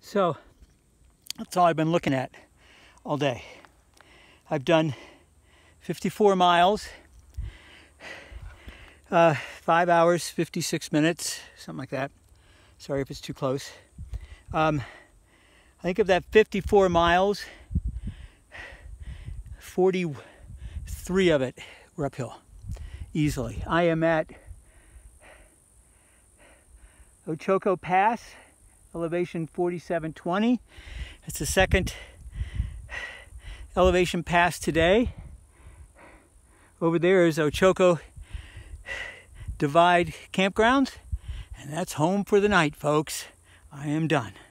So that's all I've been looking at all day. I've done 54 miles, 5 hours, 56 minutes, something like that. Sorry if it's too close. I think of that 54 miles, 43 of it were uphill, easily. I am at Ochoko Pass, elevation 4720. It's the second elevation pass today. Over there is Ochoko Divide Campgrounds, and that's home for the night, folks. I am done.